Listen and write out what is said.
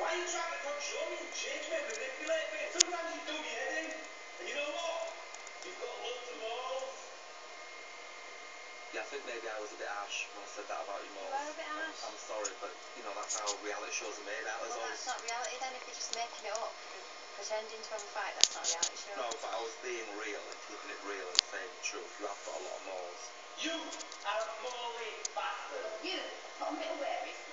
Why are you trying to control me and change me and manipulate me? Sometimes you do your head in. And you know what? You've got loads of balls. Yeah, I think maybe I was a bit harsh when I said that about your moles. You are a bit harsh. I'm sorry, but you know that's how reality shows are made out. Well, that's not reality then. If you're just making it up, pretending to have a fight, that's not a reality show. No, but I was being real and keeping it real and saying the truth. You have got a lot of moles. You are a moley bastard. You, put a bit of wearing.